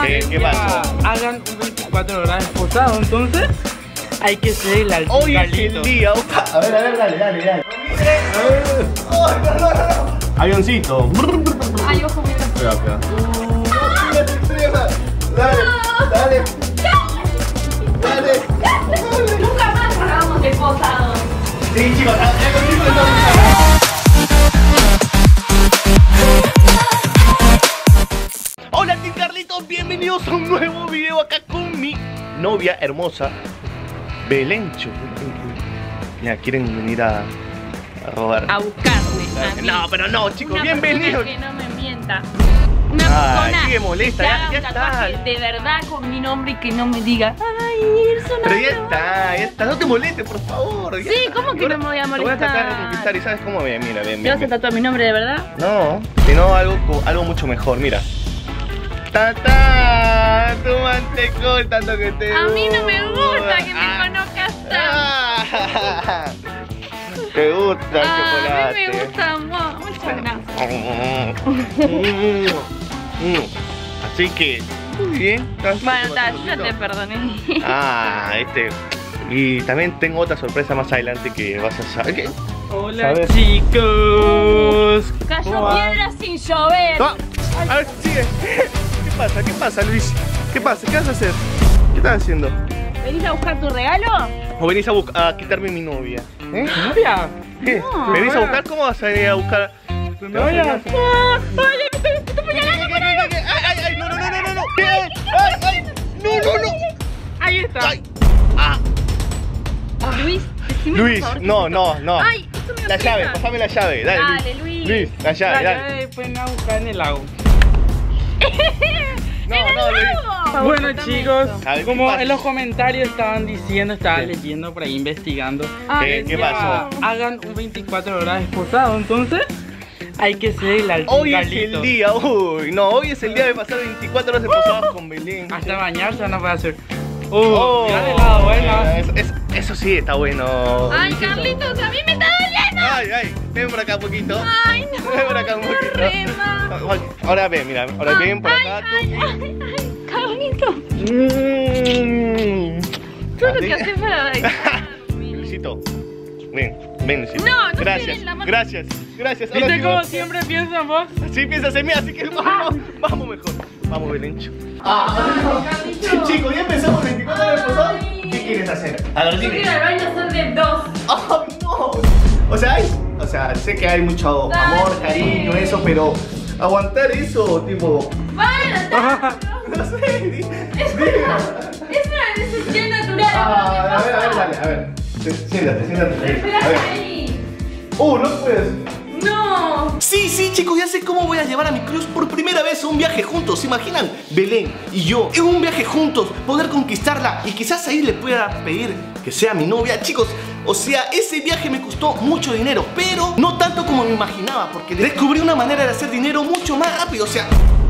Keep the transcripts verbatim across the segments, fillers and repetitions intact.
¿Qué, ¿Qué pasó? Hagan un veinticuatro horas esposado, entonces hay que ser el alto. Hoy es el día. A ver, a ver, dale, dale, dale. Oh, no, no, no, no. Avioncito. Ay, ojo, mira. Espera, espera. Dale, dale. Dale. Nunca más hagamos de posado. Sí, chicos, ya conmigo estamos. Hola, Team Carlitos, bienvenidos a un nuevo video acá con mi novia hermosa, Belencho. Ya, quieren venir a, a robar. A buscarme. A mí. No, pero no, chicos, Una bienvenidos. persona que no me mienta. Una Ay, persona sigue molesta, que ya- haga ya un está. tatuaje de verdad con mi nombre y que no me diga, ay, Irson. Pero ya está, ya está, no te molestes, por favor. ya Sí, está. ¿cómo que Ahora no me voy a Te voy a tratar de molestar? conquistar y ¿sabes cómo? Mira, mira, ven, ¿Te ven, vas a ven. tatuar mi nombre de verdad? No, sino algo, co- algo mucho mejor, mira. ¡Tata! Tu mantecol, tanto que te A mí no me gusta que me Ah. conozcas tanto. Ah. Te gusta el Ah, chocolate. a mí me gusta mu- muchas gracias. Mm. Mm. Así que, muy bien. ¿Estás- Bueno, te está, pasó yo un ya te poquito? perdoné. Ah, este. Y también tengo otra sorpresa más adelante que vas a saber. ¿Qué? Hola, ¿Sabes? chicos. ¿Cómo Cayó va? piedra sin llover. No. A ver, sigue. ¿Qué pasa? ¿Qué pasa, Luis? ¿Qué pasa? ¿Qué vas a hacer? ¿Qué estás haciendo? ¿Venís a buscar tu regalo? ¿O venís a, bu- a quitarme mi novia? ¿Eh? ¿Novia? ¿Qué? No. ¿Me venís a buscar? ¿Cómo vas a venir a buscar? ¿Tu novia? Ah, ¡Oye, me estoy ¿Qué, qué, qué, qué, qué? ¡Ay, ay, ay! ¡No, no, no, no, no! no. ¿Qué? ¡Ay, ay! ¡No, no, no! Ahí está. ¡Ay! ¡Ah! Luis, decime Luis, por favor, ¿qué no, es esto? no, no. Ay, esto me La aprieta. llave, pasame la llave. Dale, Dale, Luis. Luis, la llave, La dale. llave pueden a buscar en el lago. No, ¡En el no, Luis. lago! Bueno, Dame chicos, esto. A ver, ¿qué como pasa? en los comentarios estaban diciendo, estaba ¿Qué? leyendo por ahí, investigando. Ay, ¿Qué- qué Dios. pasó? Hagan un veinticuatro horas esposado, entonces hay que ser el alto. Hoy es el día, uy, no, hoy es el día de pasar veinticuatro horas de posadas con Belén. Hasta bañarse no puede hacer. Uh, Oh, mirá de lado, bueno. eso, eso- eso sí está bueno. Ay, Carlitos, a mí me está doliendo. Ay, ay, ven por acá un poquito. Ay, no. Ven por acá un poquito. Rema. Ahora ven, mira, ahora ven por acá Ay, ay, ay, ay, Carlitos. tú. Mm. Todo lo Así. que haces para bailar. Luisito, ven, ven, Luisito. No, no gracias, quieren la mano. gracias, gracias. Ahora ¿Viste sí cómo vos- siempre piensan vos? Sí, piensas en mí, así que vamos, vamos mejor. Vamos, Belencho. Ah, chicos, ya empezamos veinticuatro horas de posada. ¿Qué quieres hacer? A ver, Yo dime. quiero al baño hacer de dos. ¡Ay, no! O sea, hay, o sea, sé que hay mucho amor, Dale. cariño, eso, pero aguantar eso, tipo, Bueno, está. no sé, di- Es dime. una, es una decisión natural. Ah, a ver, a ver, dale, a ver. Sí- Siéntate, siéntate. ahí. A Espérate ver. ahí. Uh, no puedes. No. Sí, sí, chicos, ya sé cómo voy a llevar a mi cruz por primera vez a un viaje juntos. ¿Se imaginan? Belén y yo en un viaje juntos, poder conquistarla y quizás ahí le pueda pedir que sea mi novia. Chicos, o sea, ese viaje me costó mucho dinero, pero no tanto como me imaginaba, porque descubrí una manera de hacer dinero mucho más rápido. O sea,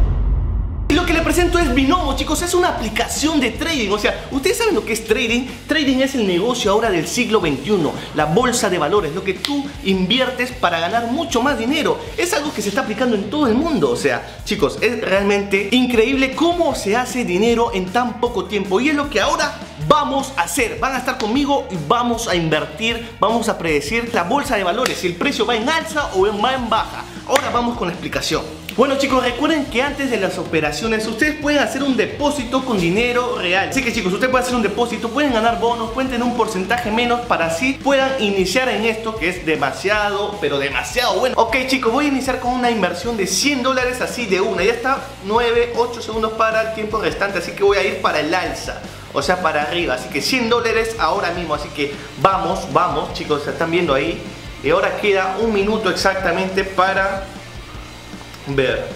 lo que le presento es Binomo, chicos, es una aplicación de trading. O sea, ¿ustedes saben lo que es trading? Trading es el negocio ahora del siglo veintiuno, la bolsa de valores, lo que tú inviertes para ganar mucho más dinero. Es algo que se está aplicando en todo el mundo. O sea, chicos, es realmente increíble cómo se hace dinero en tan poco tiempo. Y es lo que ahora vamos a hacer. Van a estar conmigo y vamos a invertir, vamos a predecir la bolsa de valores, si el precio va en alza o va en baja. Ahora vamos con la explicación. Bueno, chicos, recuerden que antes de las operaciones ustedes pueden hacer un depósito con dinero real. Así que, chicos, ustedes pueden hacer un depósito, pueden ganar bonos, pueden tener un porcentaje menos para así puedan iniciar en esto que es demasiado, pero demasiado bueno. Ok, chicos, voy a iniciar con una inversión de cien dólares así de una. Ya está, nueve, ocho segundos para el tiempo restante, así que voy a ir para el alza. O sea, para arriba, así que cien dólares ahora mismo. Así que vamos, vamos, chicos, se están viendo ahí. Y ahora queda un minuto exactamente para ver.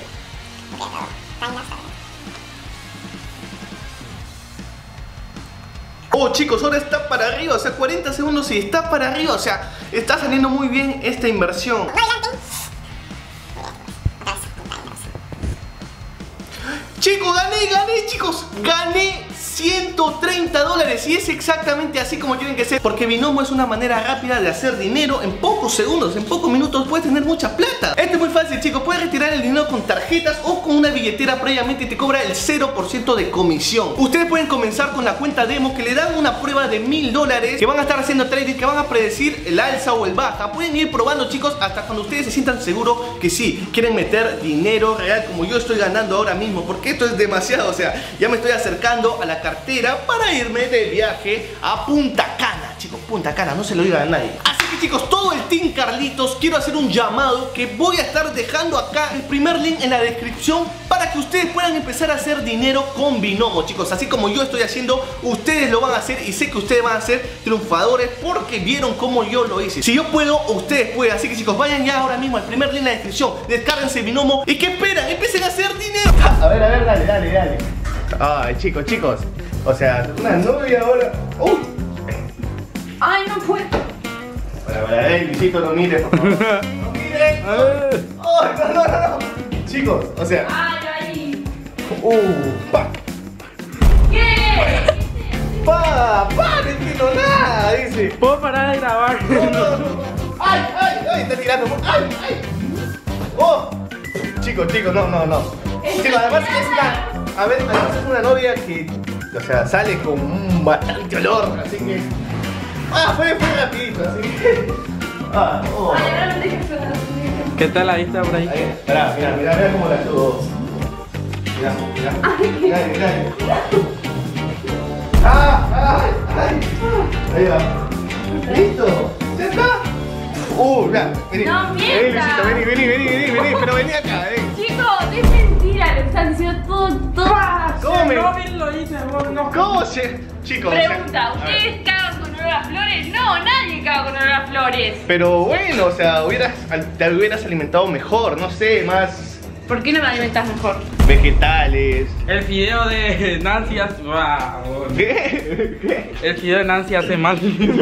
Oh, chicos, ahora está para arriba, o sea, cuarenta segundos y está para arriba, o sea, está saliendo muy bien esta inversión. Chicos, gané, gané, chicos, gané ciento treinta dólares. Y es exactamente así como quieren que sea, porque Binomo es una manera rápida de hacer dinero. En pocos segundos, en pocos minutos puedes tener mucha plata. Esto es muy fácil, chicos. Puedes retirar el dinero con tarjetas o con una billetera previamente y te cobra el cero por ciento de comisión. Ustedes pueden comenzar con la cuenta demo, que le dan una prueba de mil dólares, que van a estar haciendo trading, que van a predecir el alza o el baja. Pueden ir probando, chicos, hasta cuando ustedes se sientan seguros que sí, quieren meter dinero real como yo estoy ganando ahora mismo, porque esto es demasiado. O sea, ya me estoy acercando a la cartera para irme de viaje a Punta Cana, chicos. Punta Cana, no se lo digan a nadie. Así que, chicos, todo el Team Carlitos, quiero hacer un llamado que voy a estar dejando acá el primer link en la descripción para que ustedes puedan empezar a hacer dinero con Binomo, chicos. Así como yo estoy haciendo, ustedes lo van a hacer, y sé que ustedes van a ser triunfadores porque vieron cómo yo lo hice. Si yo puedo, ustedes pueden. Así que, chicos, vayan ya ahora mismo al primer link en la descripción, descárguense Binomo y ¿qué esperan? Empiecen a hacer dinero. A ver, a ver, dale, dale, dale. Ay, chicos, chicos, o sea, una novia ahora. ¡Uh! Ay, no puedo. Para, para, eh, Luisito, no mires, por favor. No mires. ¡Ay, no, no, no, no! Chicos, o sea. Ay, ay. ¡Uh! ¡Pa! ¿Qué? ¡Pa! ¡Pa! No entiendo nada, dice. ¿Puedo parar de grabar? No, no, no. ¡Ay, ay, ay! Está tirando. ¡Ay, ay! ¡Oh! Chicos, chicos, no, no, no. Chicos, además es una. A ver, además es una novia que, o sea, sale con un bastante olor, así que. Ah, fue, fue rapidito, así que. Ah, oh. Ay, ahora no dejes sonar. ¿Qué tal la vista por ahí? Ahí, esperá, mira, mira, mira cómo la ayudo. Mira, mira. Mira, mira. Ah, ay, ay. Ahí va. ¿Listo? ¿Ya está? Uh, mira, vení. No, vení, mienta. Luisito, vení, vení, vení, vení, vení, pero vení acá, vení. Chicos, es mentira, lo están diciendo todo, todo. ¿Cómo me- Robin lo hice, vos no. ¿Cómo se...? Chicos, o sea, Pregunta, a ver. ¿ustedes cagan con olor a flores? No, nadie caga con olor a flores. Pero bueno, o sea, hubieras, te hubieras alimentado mejor, no sé, más ¿Por qué no me alimentas mejor? vegetales. El video de Nancy hace... Wow. ¿Qué? ¿Qué? El video de Nancy hace mal.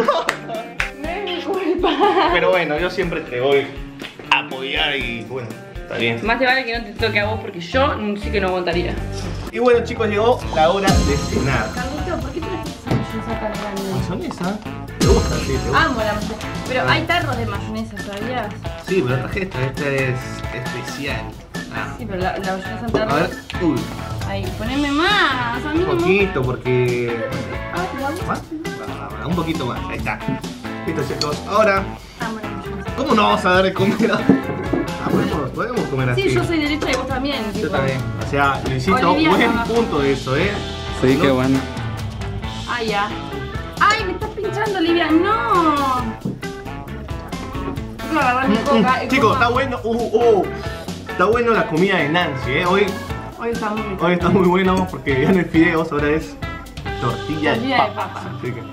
No es mi culpa. Pero bueno, yo siempre te voy a apoyar y bueno, está bien. Más te vale que no te toque a vos porque yo sí que no aguantaría. Y bueno, chicos, llegó la hora de cenar. Carlito, ¿por qué trajiste esa mayonesa tan grande? ¿Mayonesa? ¿Te gusta? Sí, te gusta. Amo la mayonesa. Pero hay tarros de mayonesa, ¿sabías? Sí, pero traje esta, esta es especial. Ah. Sí, pero la, la mayonesa en A ver, tarros. uy, Ahí, poneme más. A mí un no me poquito porque... Ah, ¿te la gusta? ¿Más? Va, va, va, un poquito más, ahí está. Listo, chicos, ahora... Amo la mayonesa. ¿Cómo no vamos a dar de comer? Ah, podemos, podemos comer así. Sí, yo soy derecha y vos también. Yo tipo. también. O sea, Luisito, Olivia, buen no. punto de eso, ¿eh? Sí, ¿No? qué bueno. Ah, ya. ¡Ay, me estás pinchando, Olivia! ¡No! Tengo que agarrar mi coca y Chicos, coma. está bueno. Uh, uh, está bueno la comida de Nancy, ¿eh? Hoy, Hoy está muy rico. hoy está muy bueno porque ya no es fideos, ahora es tortilla, Tortilla de de papas. papa. Así que.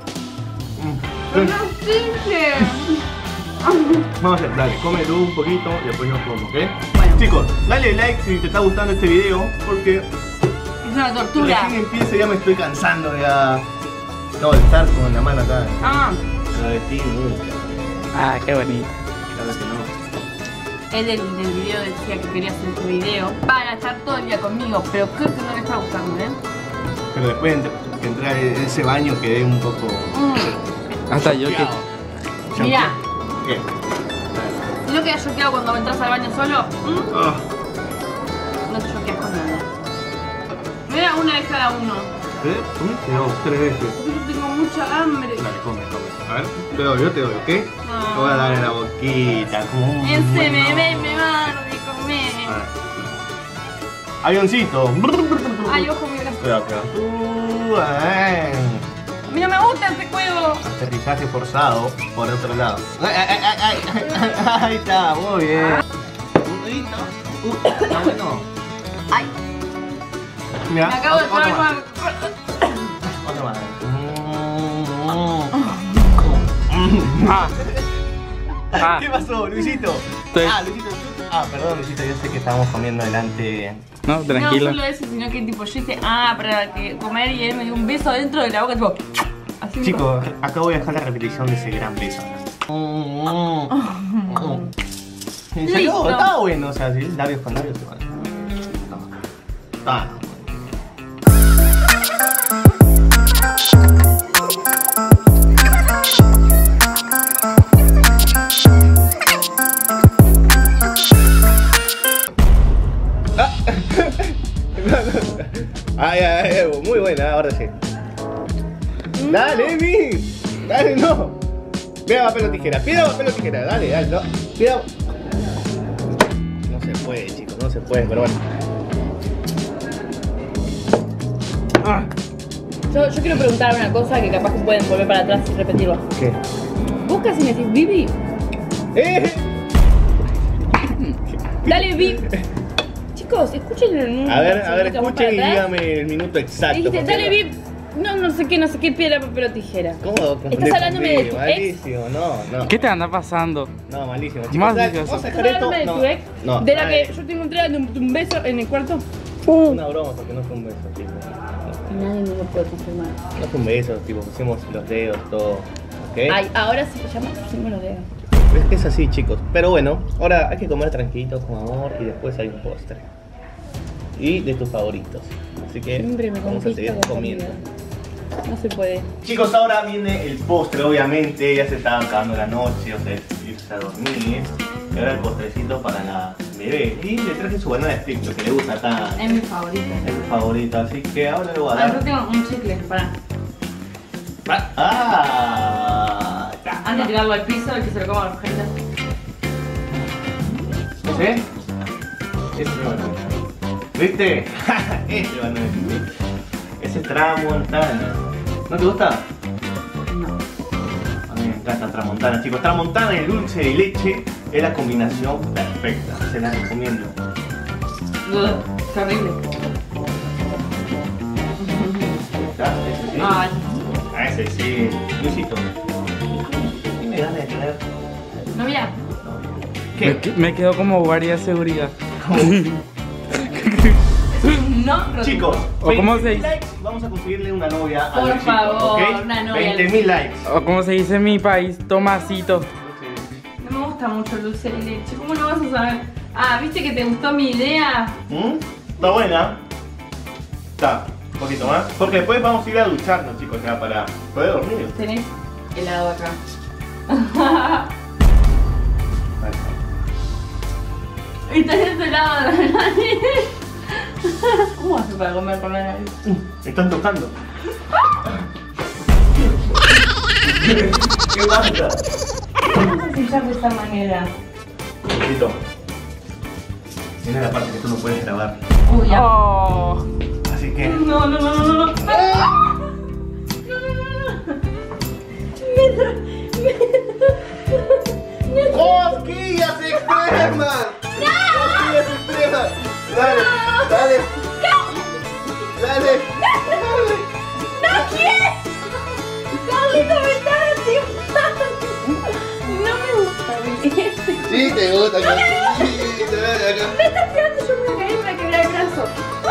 ¡Pero Mm. no existe! Vamos a hacer, dale, come tú un poquito y después nos como, ¿ok? Bueno. Chicos, dale like si te está gustando este video porque Es una tortura. recién empieza y ya me estoy cansando ya. No, de estar con la mano acá. Ah, La de ti, uh, Ah, qué bonito. claro que no. él del, del video decía que quería hacer tu video. Van a estar todo el día conmigo, pero creo que no le está gustando, ¿eh? Pero después de entr- que entrar en ese baño quedé un poco. Mm. Hasta yo que... choqueado. Mirá. ¿Qué? ¿Y no quedas choqueado cuando entras al baño solo? ¿Mm? Ah, No te choqueas con nada. Mira, una vez cada uno. ¿eh? ¿Comiste? No, tres veces. Porque yo tengo mucha hambre. Dale, come, come. A ver, te doy, yo te doy, ¿ok? No. Te voy a dar en la boquita. Como un Ese buen me ve, hombre. me va de comer. A ver. Avioncito. Ay, ojo, mira. Cuidado, cuidado. Uh, eh. A mí no me gusta este juego. Aterrizaje forzado por otro lado. Ay, ay, ay, ay, ay. Ahí está, muy bien. Un dedito. Uh, está bueno. Ay, Mira, me acabo de otro- otro tomar más. con... Otro más. Ah. Ah. ¿Qué pasó, Luisito? Estoy- Ah, Luisito. Ah, perdón, Luisito, yo sé que estábamos comiendo delante. No, No tranquilo. solo eso, sino que tipo yo hice, ah, para que comer y él me dio un beso dentro de la boca, tipo, así. Chicos, acá voy a dejar la repetición de ese gran beso. En serio, Listo. estaba bueno, o sea, sí, labios con labios igual. Ah. Ay, ay, ay, muy buena, ahora sí. Dale, Emi. Dale, no. Piedra, papel o tijera. Piedra, papel o tijera. Dale, dale, no. Piedra. No se puede, chicos, no se puede, pero bueno. Ah. Yo, yo quiero preguntar una cosa que capaz que pueden volver para atrás y repetirlo. ¿Qué? ¿Vos casi me decís Bibi? ¡Eh! Dale, Bibi. Chicos, escuchen el A ver, a ver, escuchen y dígame el minuto exacto. Dijiste, dale, Bibi. No, no sé qué, no sé qué, piedra, papel o tijera. ¿Cómo? Estás hablándome de tu ex. Malísimo, no, no. ¿Qué te anda pasando? No, malísimo. Chicos, Más dale, difícil. vamos a ¿Estás dejar esto. hablándome de No, tu ex? no. De la Ay, que yo te encontré dando un, un beso en el cuarto. Una broma, porque no fue un beso, chicos. Y nadie me lo puede confirmar. No fue un beso, tipo, pusimos los dedos, todo. ¿Ok? Ay, ahora sí se llama pusimos los dedos. Es, es así, chicos. Pero bueno, ahora hay que comer tranquilitos, con amor, y después hay un postre. Y de tus favoritos. Así que Siempre me vamos a seguir conquista la comiendo. comida. No se puede. Chicos, ahora viene el postre, obviamente. Ya se está acabando la noche, o sea, irse a dormir. Y ahora el postrecito para la bebé. Y le traje su banana split, lo que le gusta acá. Es mi favorito. Es su favorito, así que ahora le voy a Ah, yo dar. tengo un chicle, pará. ¡Ah! Antes de tirarlo al piso, el que se lo coma a la gente. ¿Ese? Ese es banana. ¿Viste? Ese banana split. Ese es tramontana. ¿No te gusta? No. A mí me encanta tramontana, chicos. Tramontana y dulce de leche es la combinación perfecta. Se la recomiendo. Ugh, qué horrible. ¿Está? ¿Ese sí? Ay, A ese sí. Luisito. ¿Qué me dan de tener? no, mira. Me, ¿Qué? que- me quedó como guardia de seguridad. No, rotundo. Chicos, ¿O cómo se veinte mil dice? likes, vamos a conseguirle una novia a Por Luisito, favor, ¿ok? una novia a veinte mil likes. O como se dice en mi país, Tomasito. No me gusta mucho el dulce de leche. ¿Cómo lo vas a saber? Ah, ¿viste que te gustó mi idea? ¿Mm? Está buena. Está, un poquito más. Porque después vamos a ir a ducharnos, chicos, ya para poder dormir. Tenés helado acá. Ahí está. Y tenés helado de la nariz. ¿Cómo haces para comer con la nariz? Me están tocando. ¿Qué pasa? ¿Cómo se sellar de esta manera? Luisito, viene la parte que tú no puedes grabar. Uy, ya. Oh. Así que. No, no, no, no, no, no. ¡Ah! No, no, no, no. Me tra... Me... Me... ¡Cosquillas extremas! ¡Cosquillas extremas! Dale, dale. Dale. ¡No quiero! ¡Carlito, me estás lastimando! No me gusta, bien. Sí, te gusta, cosquillita, dale acá. Me estás tirando, yo me voy a caer y me voy a quebrar el brazo.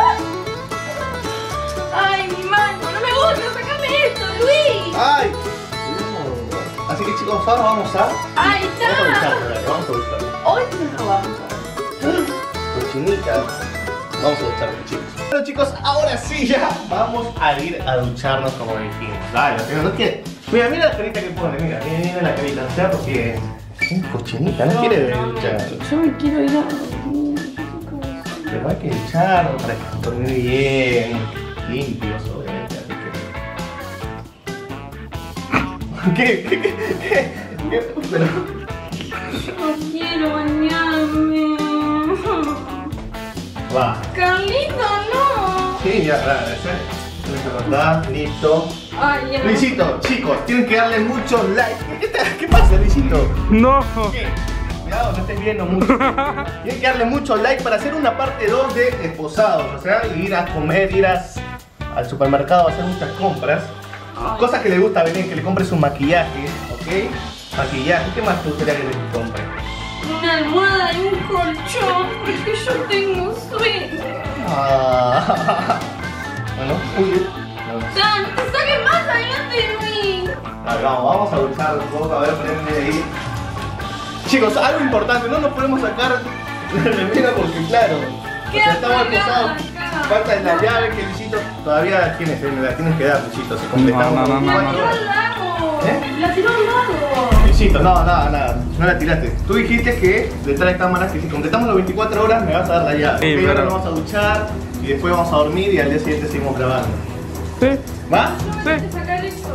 ¡Ay, mi mano! ¡No me gusta! ¡Sácame esto, Luis! ¡Ay! Así que chicos, ahora vamos a. ¡Ahí Vamos a está! ducharnos, dale, vamos a ducharnos. Hoy no lo vamos a ver. Cochinita. Vamos a ducharnos, chicos. Bueno, chicos, ahora sí ya vamos a ir a ducharnos como dijimos. Dale, pero no quiere. Mira, mira la carita que pone, mira, mira, mira la carita, o sea, porque es cochinita, no, quiere no, duchar. Yo me quiero ir a... Pero hay que duchar para que dormir bien, limpios, obviamente, así que. ¿Qué? ¿Qué? ¿Qué? ¿Qué? ¿Qué? Pero... No quiero bañarme. Va. Carlito, no. Sí, ya, dale, ¿sí? Acá, listo. Ay, ya no. Luisito, chicos, tienen que darle muchos likes. ¿Qué, te- qué pasa, Luisito? No. ¿Qué? Cuidado, no estés viendo mucho. Tienen que darle muchos likes para hacer una parte dos de Esposados. O sea, ir a comer, ir a- al supermercado a hacer muchas compras. Ay. Cosas que le gusta a Belén, que le compres un maquillaje, ¿ok? Maquillaje, ¿qué más te gustaría que le compre? Una almohada y un colchón, porque yo tengo sueño. Ah. Bueno, uy. No. Ya, no te saques más adelante de mí. Vale, vamos, vamos a duchar un poco, a ver, prende ahí. Chicos, algo importante, no nos podemos sacar la remera porque claro, o Queda sea, estamos pegada esposados. acá. Falta la llave que Luisito todavía tienes, eh, la tienes que dar, Luisito. Si completamos No, no, no, La no, tiró al lago. ¿Eh? La tiró al lago. Luisito, no, nada, nada, no la tiraste. Tú dijiste que detrás de cámaras que si completamos las veinticuatro horas me vas a dar la llave. Sí, Ok, pero- ahora nos vamos a duchar y después vamos a dormir y al día siguiente seguimos grabando. Sí, ¿Va? sí. Hay que sacar esto.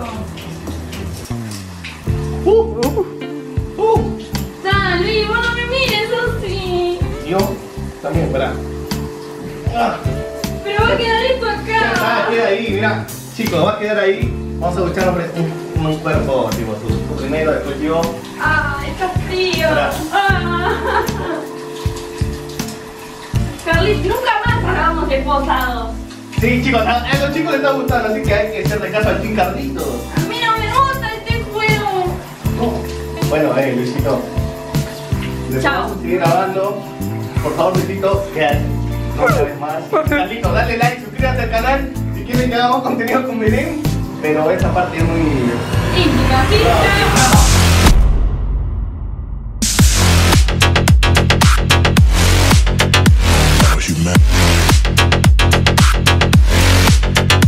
Uh, uh, uh. Ya, Luis, vos no me mires así. Yo también, pará. Ah. Pero va a quedar esto Ah, acá. queda ahí, mira. Chicos, va a quedar ahí. Vamos a ducharnos un, un cuerpo, tipo, tú, tú primero, después yo. Ah, está frío. Pará. Ah. Carlitos, nunca más hagamos de posados. Sí, chicos, a, a los chicos les está gustando, así que hay que hacerle caso al Team Carlitos. A mí no me gusta este juego. Uh. Bueno, eh, Luisito. Después Chao. vamos a seguir grabando. Por favor, Luisito, que no sabes más. Carlitos, dale like, suscríbete al canal si quieren que hagamos contenido con Belén. Pero esa parte es muy... Íntima, ¿sí? Chao.